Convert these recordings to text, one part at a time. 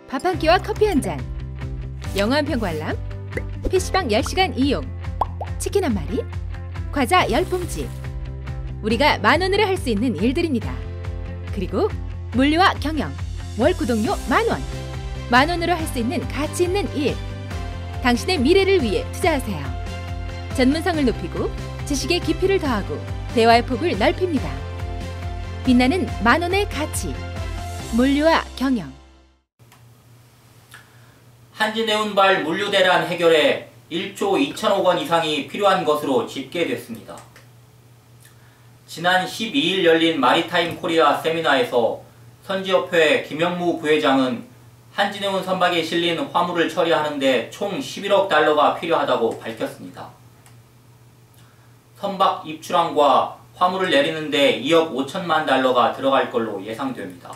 밥 한 끼와 커피 한 잔, 영화 한 편 관람, PC방 10시간 이용, 치킨 한 마리, 과자 10봉지. 우리가 만원으로 할 수 있는 일들입니다. 그리고 물류와 경영, 월 구독료 만원. 만원으로 할 수 있는 가치 있는 일. 당신의 미래를 위해 투자하세요. 전문성을 높이고 지식의 깊이를 더하고 대화의 폭을 넓힙니다. 빛나는 만원의 가치. 물류와 경영. 한진해운발 물류대란 해결에 1조 2천억 원 이상이 필요한 것으로 집계됐습니다. 지난 12일 열린 마리타임 코리아 세미나에서 선지협회 김영무 부회장은 한진해운 선박에 실린 화물을 처리하는 데 총 11억 달러가 필요하다고 밝혔습니다. 선박 입출항과 화물을 내리는 데 2억 5천만 달러가 들어갈 걸로 예상됩니다.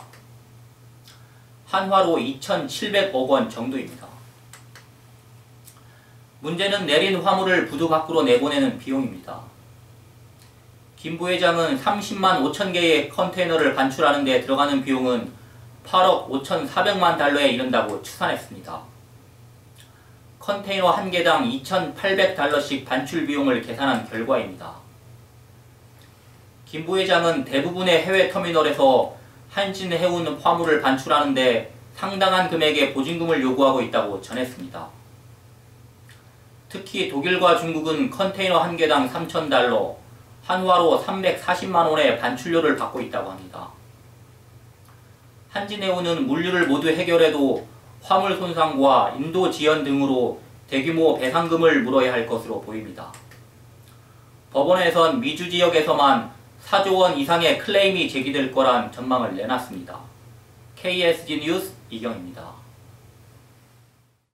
한화로 2,700억 원 정도입니다. 문제는 내린 화물을 부두 밖으로 내보내는 비용입니다. 김 부회장은 30만 5천 개의 컨테이너를 반출하는 데 들어가는 비용은 8억 5,400만 달러에 이른다고 추산했습니다. 컨테이너 한 개당 2,800달러씩 반출 비용을 계산한 결과입니다. 김 부회장은 대부분의 해외 터미널에서 한진해운 화물을 반출하는 데 상당한 금액의 보증금을 요구하고 있다고 전했습니다. 특히 독일과 중국은 컨테이너 한 개당 3,000달러, 한화로 340만 원의 반출료를 받고 있다고 합니다. 한진해운은 물류를 모두 해결해도 화물 손상과 인도 지연 등으로 대규모 배상금을 물어야 할 것으로 보입니다. 법원에선 미주 지역에서만 4조 원 이상의 클레임이 제기될 거란 전망을 내놨습니다. KSG 뉴스 이경입니다.